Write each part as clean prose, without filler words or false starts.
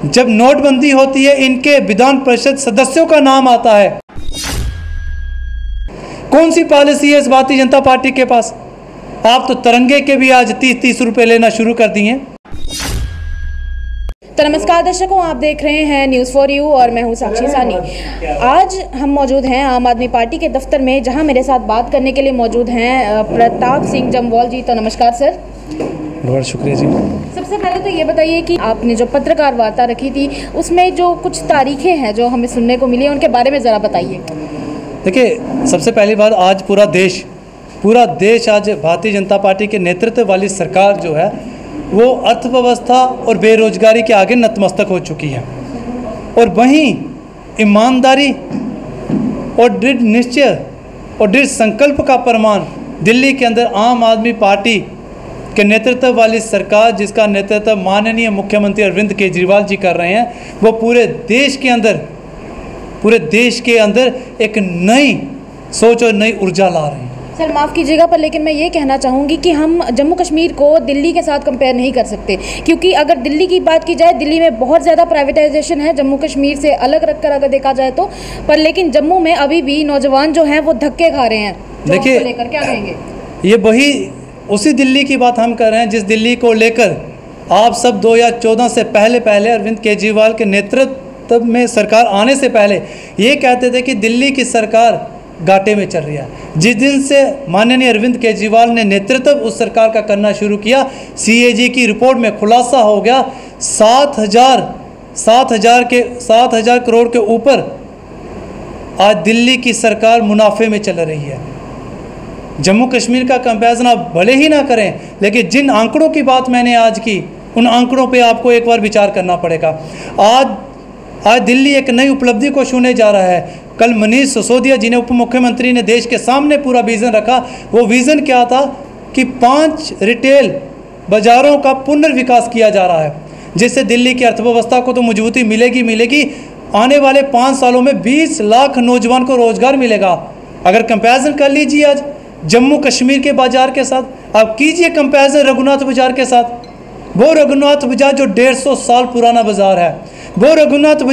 जब नोटबंदी होती है इनके विधान परिषद सदस्यों का नाम आता है। कौन सी पॉलिसी है इस भारतीय जनता पार्टी के पास? आप तो तिरंगे के भी आज 30-30 रुपए लेना शुरू कर दिए। तो नमस्कार दर्शकों, आप देख रहे हैं न्यूज़ फॉर यू और मैं हूं साक्षी सानी। आज हम मौजूद हैं आम आदमी पार्टी के दफ्तर में, जहां मेरे साथ बात करने के लिए मौजूद हैं प्रताप सिंह जम्वाल जी। तो नमस्कार सर। बहुत शुक्रिया जी। सबसे पहले तो ये बताइए कि आपने जो पत्रकार वार्ता रखी थी उसमें जो कुछ तारीखें हैं जो हमें सुनने को मिली, उनके बारे में ज़रा बताइए। देखिए, सबसे पहली बात, आज पूरा देश आज भारतीय जनता पार्टी के नेतृत्व वाली सरकार जो है वो अर्थव्यवस्था और बेरोजगारी के आगे नतमस्तक हो चुकी है। और वहीं ईमानदारी और दृढ़ निश्चय और दृढ़ संकल्प का प्रमाण दिल्ली के अंदर आम आदमी पार्टी के नेतृत्व वाली सरकार, जिसका नेतृत्व माननीय मुख्यमंत्री अरविंद केजरीवाल जी कर रहे हैं, वो पूरे देश के अंदर एक नई सोच और नई ऊर्जा ला रहे हैं। सर माफ़ कीजिएगा, पर लेकिन मैं ये कहना चाहूँगी कि हम जम्मू कश्मीर को दिल्ली के साथ कंपेयर नहीं कर सकते, क्योंकि अगर दिल्ली की बात की जाए, दिल्ली में बहुत ज़्यादा प्राइवेटाइजेशन है जम्मू कश्मीर से अलग रखकर अगर देखा जाए तो। पर लेकिन जम्मू में अभी भी नौजवान जो हैं वो धक्के खा रहे हैं। देखिए, लेकर क्या कहेंगे? ये वही उसी दिल्ली की बात हम कर रहे हैं जिस दिल्ली को लेकर आप सब 2014 से पहले अरविंद केजरीवाल के नेतृत्व में सरकार आने से पहले ये कहते थे कि दिल्ली की सरकार घाटे में चल रही है। जिस दिन से माननीय अरविंद केजरीवाल ने नेतृत्व उस सरकार का करना शुरू किया, CAG की रिपोर्ट में खुलासा हो गया 7,000 करोड़ के ऊपर आज दिल्ली की सरकार मुनाफे में चल रही है। जम्मू कश्मीर का कंपैरिजन आप भले ही ना करें, लेकिन जिन आंकड़ों की बात मैंने आज की, उन आंकड़ों पे आपको एक बार विचार करना पड़ेगा। आज दिल्ली एक नई उपलब्धि को छूने जा रहा है। कल मनीष सिसोदिया जी ने, उप मुख्यमंत्री ने, देश के सामने पूरा विज़न रखा। वो विज़न क्या था कि 5 रिटेल बाज़ारों का पुनर्विकास किया जा रहा है, जिससे दिल्ली की अर्थव्यवस्था को तो मजबूती मिलेगी। आने वाले 5 सालों में 20 लाख नौजवान को रोज़गार मिलेगा। अगर कंपैरिजन कर लीजिए आज जम्मू कश्मीर के बाज़ार के साथ, आप कीजिए कंपैरिजन रघुनाथ बाज़ार के साथ। वो रघुनाथ बाज़ार जो 150 साल पुराना बाज़ार है, वो रघुनाथ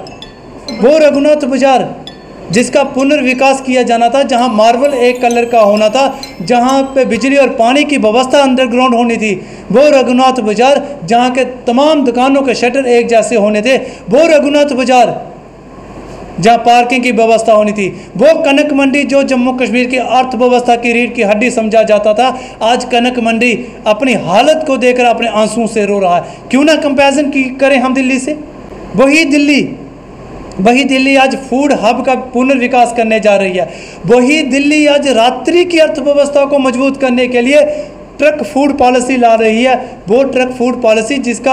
बाज़ार जिसका पुनर्विकास किया जाना था, जहां मार्बल एक कलर का होना था, जहां पे बिजली और पानी की व्यवस्था अंडरग्राउंड होनी थी। वो रघुनाथ बाज़ार जहां के तमाम दुकानों के शटर एक जैसे होने थे। वो रघुनाथ बाज़ार जहां पार्किंग की व्यवस्था होनी थी। वो कनक मंडी जो जम्मू कश्मीर की अर्थव्यवस्था की रीढ़ की हड्डी समझा जाता था, आज कनक मंडी अपनी हालत को देखकर अपने आंसुओं से रो रहा है। क्यों ना कंपैरिजन करें हम दिल्ली से। वही दिल्ली आज फूड हब का पुनर्विकास करने जा रही है। वही दिल्ली आज रात्रि की अर्थव्यवस्था को मजबूत करने के लिए ट्रक फूड पॉलिसी ला रही है। वो ट्रक फूड पॉलिसी जिसका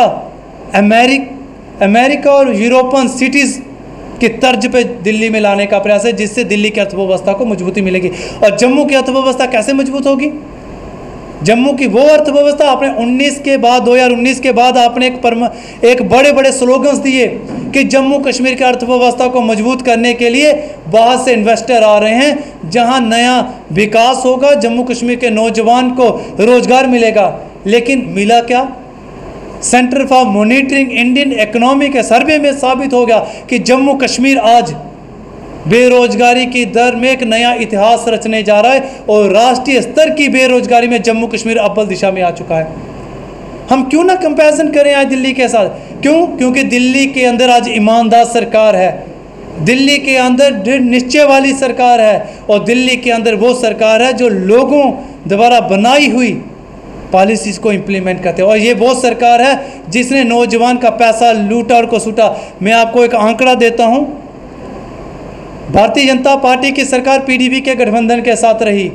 अमेरिका और यूरोपियन सिटीज़ की तर्ज पे दिल्ली में लाने का प्रयास है, जिससे दिल्ली की अर्थव्यवस्था को मजबूती मिलेगी। और जम्मू की अर्थव्यवस्था कैसे मजबूत होगी? जम्मू की वो अर्थव्यवस्था आपने 2019 के बाद आपने एक बड़े स्लोगन्स दिए कि जम्मू कश्मीर की अर्थव्यवस्था को मजबूत करने के लिए बाहर से इन्वेस्टर आ रहे हैं, जहां नया विकास होगा, जम्मू कश्मीर के नौजवान को रोजगार मिलेगा। लेकिन मिला क्या? Centre for monitoring Indian economy के सर्वे में साबित हो गया कि जम्मू कश्मीर आज बेरोजगारी की दर में एक नया इतिहास रचने जा रहा है और राष्ट्रीय स्तर की बेरोजगारी में जम्मू कश्मीर अव्वल दिशा में आ चुका है। हम क्यों ना कंपैरिजन करें आज दिल्ली के साथ? क्योंकि दिल्ली के अंदर आज ईमानदार सरकार है, दिल्ली के अंदर दृढ़ निश्चय वाली सरकार है, और दिल्ली के अंदर वो सरकार है जो लोगों द्वारा बनाई हुई पॉलिसीज़ को इम्प्लीमेंट करते हैं। और ये वो सरकार है जिसने नौजवान का पैसा लूटा और को सूटा। मैं आपको एक आंकड़ा देता हूँ। भारतीय जनता पार्टी की सरकार PDP के गठबंधन के साथ रही।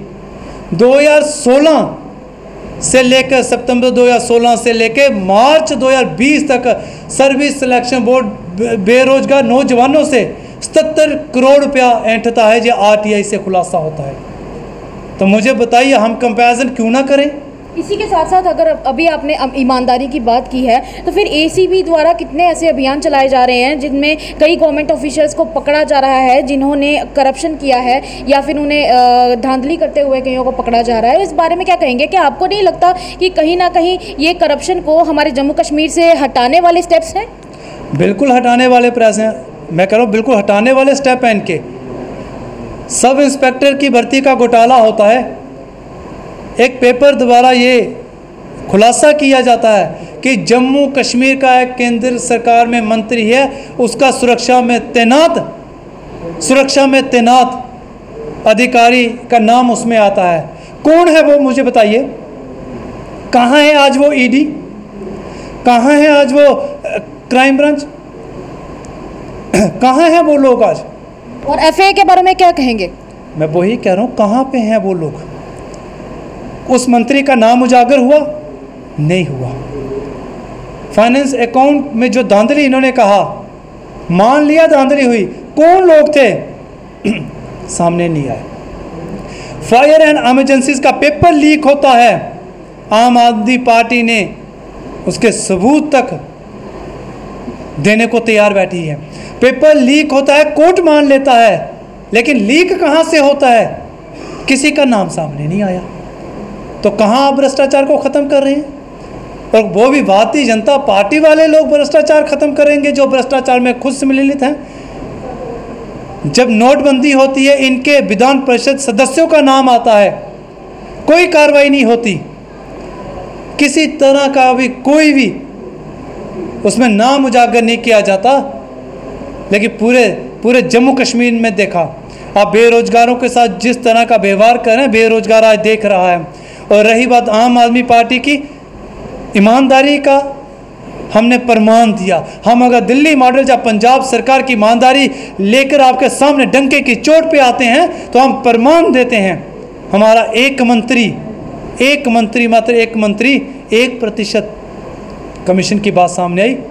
2016 से लेकर सितंबर 2016 से लेकर मार्च 2020 तक सर्विस सिलेक्शन बोर्ड बेरोजगार नौजवानों से 77 करोड़ रुपया ऐंठता है। जो RTI से खुलासा होता है। तो मुझे बताइए, हम कंपैरिजन क्यों ना करें? इसी के साथ साथ अगर अभी आपने ईमानदारी की बात की है, तो फिर ACB द्वारा कितने ऐसे अभियान चलाए जा रहे हैं जिनमें कई गवर्नमेंट ऑफिशियल्स को पकड़ा जा रहा है जिन्होंने करप्शन किया है या फिर उन्हें धांधली करते हुए कईयों को पकड़ा जा रहा है। इस बारे में क्या कहेंगे? क्या आपको नहीं लगता कि कहीं ना कहीं ये करप्शन को हमारे जम्मू कश्मीर से हटाने वाले स्टेप्स हैं? बिल्कुल हटाने वाले प्रयास हैं, मैं कह रहा हूँ बिल्कुल हटाने वाले स्टेप हैं इनके। सब इंस्पेक्टर की भर्ती का घोटाला होता है, एक पेपर द्वारा ये खुलासा किया जाता है कि जम्मू कश्मीर का एक केंद्र सरकार में मंत्री है, उसका सुरक्षा में तैनात अधिकारी का नाम उसमें आता है। कौन है वो, मुझे बताइए। कहाँ है आज वो ईडी, कहाँ है आज वो क्राइम ब्रांच, कहाँ हैं वो लोग आज? और एफआईआर के बारे में क्या कहेंगे? मैं वही कह रहा हूँ, कहाँ पे हैं वो लोग? उस मंत्री का नाम उजागर हुआ? नहीं हुआ। फाइनेंस अकाउंट में जो धांधली इन्होंने कहा, मान लिया धांधली हुई, कौन लोग थे? सामने नहीं आए। फायर एंड इमरजेंसीज का पेपर लीक होता है, आम आदमी पार्टी ने उसके सबूत तक देने को तैयार बैठी है। पेपर लीक होता है, कोर्ट मान लेता है, लेकिन लीक कहाँ से होता है? किसी का नाम सामने नहीं आया। तो कहाँ आप भ्रष्टाचार को ख़त्म कर रहे हैं? और वो भी भारतीय जनता पार्टी वाले लोग भ्रष्टाचार ख़त्म करेंगे जो भ्रष्टाचार में खुद सम्मिलित हैं। जब नोटबंदी होती है, इनके विधान परिषद सदस्यों का नाम आता है, कोई कार्रवाई नहीं होती, किसी तरह का भी कोई भी उसमें नाम उजागर नहीं किया जाता। लेकिन पूरे जम्मू कश्मीर में देखा आप बेरोजगारों के साथ जिस तरह का व्यवहार कर रहे हैं, बेरोजगार आज देख रहा है। और रही बात आम आदमी पार्टी की ईमानदारी का, हमने प्रमाण दिया। हम अगर दिल्ली मॉडल या पंजाब सरकार की ईमानदारी लेकर आपके सामने डंके की चोट पे आते हैं तो हम प्रमाण देते हैं। हमारा एक मंत्री मात्र एक मंत्री 1% कमीशन की बात सामने आई।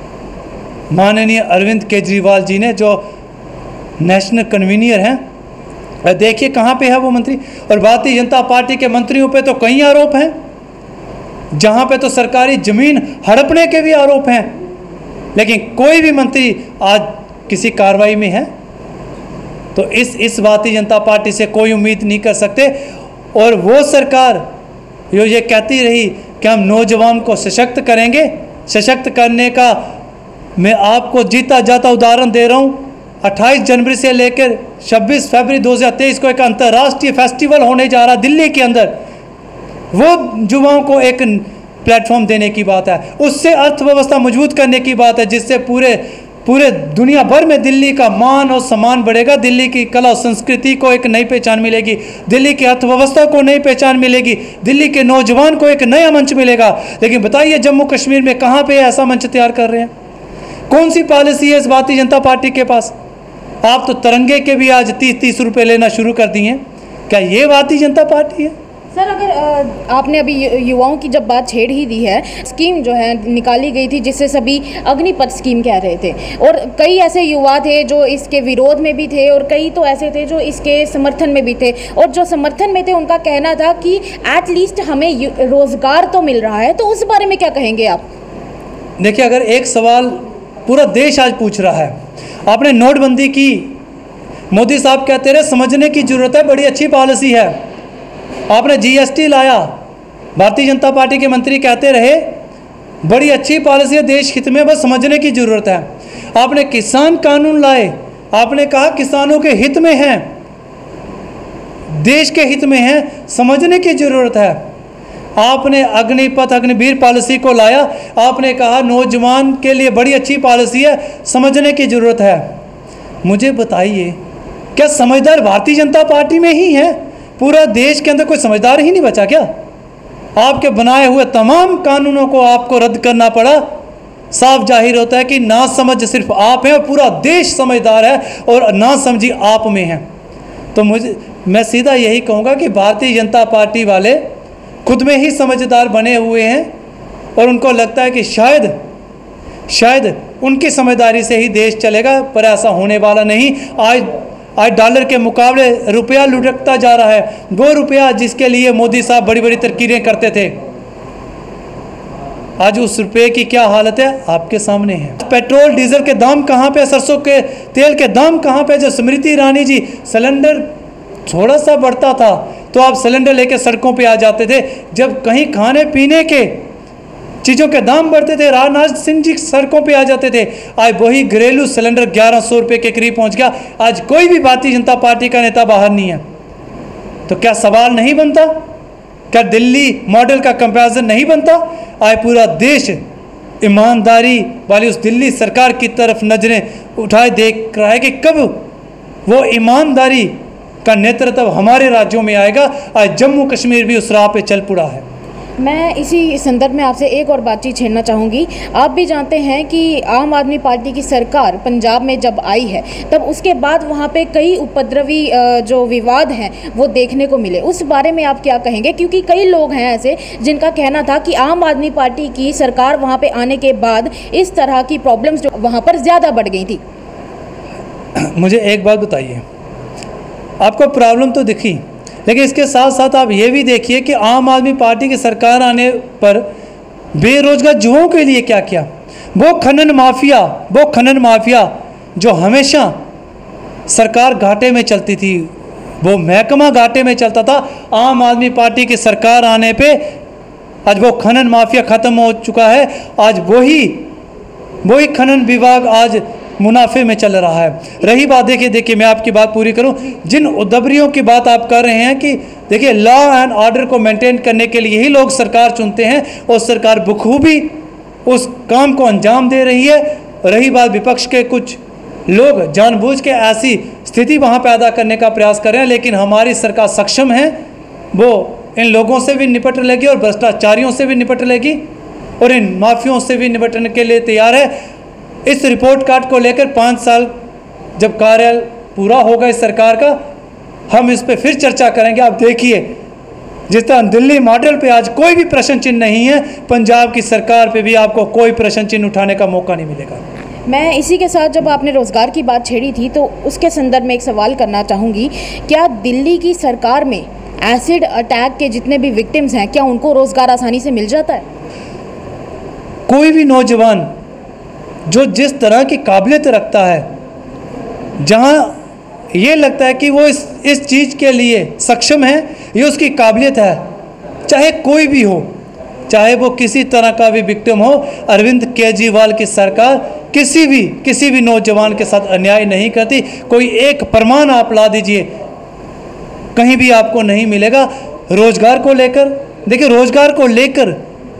माननीय अरविंद केजरीवाल जी ने, जो नेशनल कन्वीनियर हैं, देखिए कहाँ पे है वो मंत्री। और भारतीय जनता पार्टी के मंत्रियों पे तो कई आरोप हैं, जहाँ पे तो सरकारी जमीन हड़पने के भी आरोप हैं, लेकिन कोई भी मंत्री आज किसी कार्रवाई में है। तो इस भारतीय जनता पार्टी से कोई उम्मीद नहीं कर सकते। और वो सरकार जो ये कहती रही कि हम नौजवान को सशक्त करेंगे, सशक्त करने का मैं आपको जीता जाता उदाहरण दे रहा हूँ। 28 जनवरी से लेकर 26 फरवरी 2023 को एक अंतर्राष्ट्रीय फेस्टिवल होने जा रहा दिल्ली के अंदर। वो युवाओं को एक प्लेटफॉर्म देने की बात है, उससे अर्थव्यवस्था मजबूत करने की बात है, जिससे पूरे दुनिया भर में दिल्ली का मान और सम्मान बढ़ेगा। दिल्ली की कला और संस्कृति को एक नई पहचान मिलेगी, दिल्ली की अर्थव्यवस्था को नई पहचान मिलेगी, दिल्ली के नौजवान को एक नया मंच मिलेगा। लेकिन बताइए जम्मू कश्मीर में कहाँ पे ऐसा मंच तैयार कर रहे हैं? कौन सी पॉलिसी है इस भारतीय जनता पार्टी के पास? आप तो तिरंगे के भी आज 30-30 रुपये लेना शुरू कर दिए। क्या ये भारतीय जनता पार्टी है? सर, अगर आपने अभी युवाओं की जब बात छेड़ ही दी है, स्कीम जो है निकाली गई थी जिससे सभी अग्निपथ स्कीम कह रहे थे, और कई ऐसे युवा थे जो इसके विरोध में भी थे और कई तो ऐसे थे जो इसके समर्थन में भी थे। और जो समर्थन में थे उनका कहना था कि एटलीस्ट हमें रोज़गार तो मिल रहा है। तो उस बारे में क्या कहेंगे आप? देखिए, अगर एक सवाल पूरा देश आज पूछ रहा है, आपने नोटबंदी की, मोदी साहब कहते रहे समझने की ज़रूरत है, बड़ी अच्छी पॉलिसी है। आपने जीएसटी लाया, भारतीय जनता पार्टी के मंत्री कहते रहे बड़ी अच्छी पॉलिसी है, देश हित में, बस समझने की ज़रूरत है। आपने किसान कानून लाए, आपने कहा किसानों के हित में हैं, देश के हित में हैं, समझने की ज़रूरत है। आपने अग्निपथ अग्निवीर पॉलिसी को लाया, आपने कहा नौजवान के लिए बड़ी अच्छी पॉलिसी है, समझने की ज़रूरत है। मुझे बताइए, क्या समझदार भारतीय जनता पार्टी में ही है? पूरा देश के अंदर कोई समझदार ही नहीं बचा क्या? आपके बनाए हुए तमाम कानूनों को आपको रद्द करना पड़ा। साफ जाहिर होता है कि ना समझ सिर्फ आप हैं और पूरा देश समझदार है और ना समझी आप में है। तो मैं सीधा यही कहूँगा कि भारतीय जनता पार्टी वाले खुद में ही समझदार बने हुए हैं और उनको लगता है कि शायद उनकी समझदारी से ही देश चलेगा, पर ऐसा होने वाला नहीं। आज डॉलर के मुकाबले रुपया लुढ़कता जा रहा है। वो रुपया जिसके लिए मोदी साहब बड़ी बड़ी तरकीरें करते थे, आज उस रुपये की क्या हालत है आपके सामने है। पेट्रोल डीजल के दाम कहाँ पे, सरसों के तेल के दाम कहाँ पे? जो स्मृति ईरानी जी, सिलेंडर थोड़ा सा बढ़ता था तो आप सिलेंडर लेके सड़कों पे आ जाते थे। जब कहीं खाने पीने के चीज़ों के दाम बढ़ते थे, राजनाथ सिंह जी सड़कों पे आ जाते थे। आज वही घरेलू सिलेंडर 1100 रुपये के करीब पहुंच गया। आज कोई भी भारतीय जनता पार्टी का नेता बाहर नहीं है। तो क्या सवाल नहीं बनता? क्या दिल्ली मॉडल का कंपैरिजन नहीं बनता? आज पूरा देश ईमानदारी वाली उस दिल्ली सरकार की तरफ नजरें उठाए देख रहा है कि कब वो ईमानदारी का नेतृत्व हमारे राज्यों में आएगा। आज जम्मू कश्मीर भी उस राह पे चल पड़ा है। मैं इसी संदर्भ में आपसे एक और बातचीत छेड़ना चाहूँगी। आप भी जानते हैं कि आम आदमी पार्टी की सरकार पंजाब में जब आई है तब उसके बाद वहाँ पे कई उपद्रवी जो विवाद हैं वो देखने को मिले। उस बारे में आप क्या कहेंगे? क्योंकि कई लोग हैं ऐसे जिनका कहना था कि आम आदमी पार्टी की सरकार वहाँ पे आने के बाद इस तरह की प्रॉब्लम्स जो वहाँ पर ज़्यादा बढ़ गई थी। मुझे एक बात बताइए, आपको प्रॉब्लम तो दिखी, लेकिन इसके साथ साथ आप ये भी देखिए कि आम आदमी पार्टी की सरकार आने पर बेरोजगार युवाओं के लिए क्या किया। वो खनन माफिया जो हमेशा सरकार घाटे में चलती थी, वो महकमा घाटे में चलता था, आम आदमी पार्टी की सरकार आने पे आज वो खनन माफिया ख़त्म हो चुका है। आज वही खनन विभाग आज मुनाफे में चल रहा है। रही बात, देखिए मैं आपकी बात पूरी करूं, जिन उद्दबरियों की बात आप कर रहे हैं कि देखिए लॉ एंड ऑर्डर को मेंटेन करने के लिए ही लोग सरकार चुनते हैं और सरकार बखूबी उस काम को अंजाम दे रही है। रही बात विपक्ष के कुछ लोग जानबूझ के ऐसी स्थिति वहां पैदा करने का प्रयास कर रहे हैं, लेकिन हमारी सरकार सक्षम है, वो इन लोगों से भी निपट लेगी और भ्रष्टाचारियों से भी निपट लेगी और इन माफियों से भी निपटने के लिए तैयार है। इस रिपोर्ट कार्ड को लेकर 5 साल जब कार्य पूरा होगा इस सरकार का, हम इस पे फिर चर्चा करेंगे। आप देखिए जिस तरह दिल्ली मॉडल पे आज कोई भी प्रश्न चिन्ह नहीं है, पंजाब की सरकार पे भी आपको कोई प्रश्न चिन्ह उठाने का मौका नहीं मिलेगा। मैं इसी के साथ जब आपने रोज़गार की बात छेड़ी थी तो उसके संदर्भ में एक सवाल करना चाहूँगी। क्या दिल्ली की सरकार में एसिड अटैक के जितने भी विक्टिम्स हैं, क्या उनको रोज़गार आसानी से मिल जाता है? कोई भी नौजवान जो जिस तरह की काबिलियत रखता है, जहाँ ये लगता है कि वो इस चीज़ के लिए सक्षम है, ये उसकी काबिलियत है, चाहे कोई भी हो, चाहे वो किसी तरह का भी विक्टिम हो, अरविंद केजरीवाल की सरकार किसी भी नौजवान के साथ अन्याय नहीं करती। कोई एक प्रमाण आप ला दीजिए, कहीं भी आपको नहीं मिलेगा। रोजगार को लेकर देखिए, रोजगार को लेकर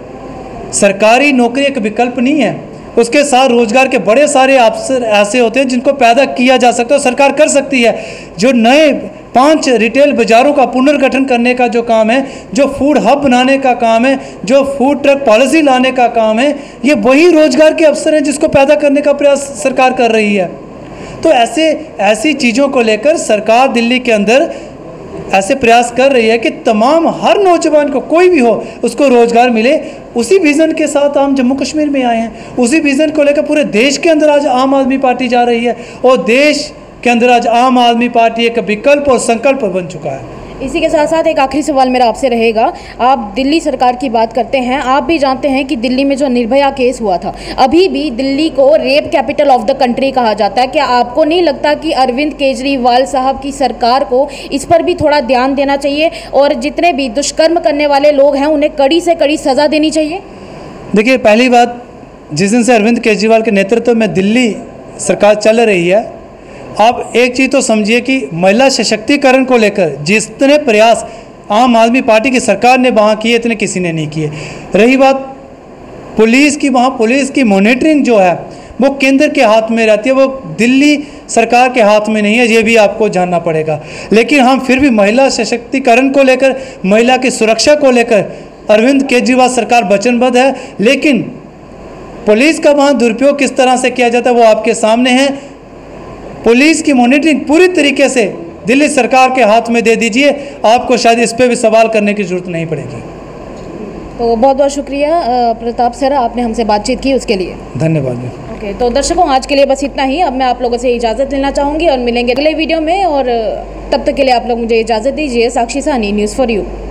सरकारी नौकरी एक विकल्प नहीं है, उसके साथ रोजगार के बड़े सारे अवसर ऐसे होते हैं जिनको पैदा किया जा सकता है, सरकार कर सकती है। जो नए 5 रिटेल बाज़ारों का पुनर्गठन करने का जो काम है, जो फूड हब बनाने का काम है, जो फूड ट्रक पॉलिसी लाने का काम है, ये वही रोजगार के अवसर हैं जिसको पैदा करने का प्रयास सरकार कर रही है। तो ऐसी चीज़ों को लेकर सरकार दिल्ली के अंदर ऐसे प्रयास कर रही है कि तमाम हर नौजवान को, कोई भी हो, उसको रोज़गार मिले। उसी विज़न के साथ हम जम्मू कश्मीर में आए हैं, उसी विज़न को लेकर पूरे देश के अंदर आज आम आदमी पार्टी जा रही है और देश के अंदर आज आम आदमी पार्टी एक विकल्प और संकल्प बन चुका है। इसी के साथ साथ एक आखिरी सवाल मेरा आपसे रहेगा। आप दिल्ली सरकार की बात करते हैं, आप भी जानते हैं कि दिल्ली में जो निर्भया केस हुआ था, अभी भी दिल्ली को rape capital of the country कहा जाता है। क्या आपको नहीं लगता कि अरविंद केजरीवाल साहब की सरकार को इस पर भी थोड़ा ध्यान देना चाहिए और जितने भी दुष्कर्म करने वाले लोग हैं उन्हें कड़ी से कड़ी सज़ा देनी चाहिए? देखिए, पहली बात, जिस दिन से अरविंद केजरीवाल के नेतृत्व में दिल्ली सरकार चल रही है, आप एक चीज़ तो समझिए कि महिला सशक्तिकरण को लेकर जितने प्रयास आम आदमी पार्टी की सरकार ने वहाँ किए, इतने किसी ने नहीं किए। रही बात पुलिस की, वहाँ पुलिस की मॉनिटरिंग जो है वो केंद्र के हाथ में रहती है, वो दिल्ली सरकार के हाथ में नहीं है, ये भी आपको जानना पड़ेगा। लेकिन हम फिर भी महिला सशक्तिकरण को लेकर, महिला की सुरक्षा को लेकर अरविंद केजरीवाल सरकार वचनबद्ध है। लेकिन पुलिस का वहाँ दुरुपयोग किस तरह से किया जाता है वो आपके सामने है। पुलिस की मॉनिटरिंग पूरी तरीके से दिल्ली सरकार के हाथ में दे दीजिए, आपको शायद इस पे भी सवाल करने की जरूरत नहीं पड़ेगी। तो बहुत बहुत शुक्रिया प्रताप सर, आपने हमसे बातचीत की उसके लिए धन्यवाद। ओके, तो दर्शकों आज के लिए बस इतना ही। अब मैं आप लोगों से इजाज़त लेना चाहूँगी और मिलेंगे अगले वीडियो में, और तब तक के लिए आप लोग मुझे इजाज़त दीजिए। Sakshi Sahni, news for you.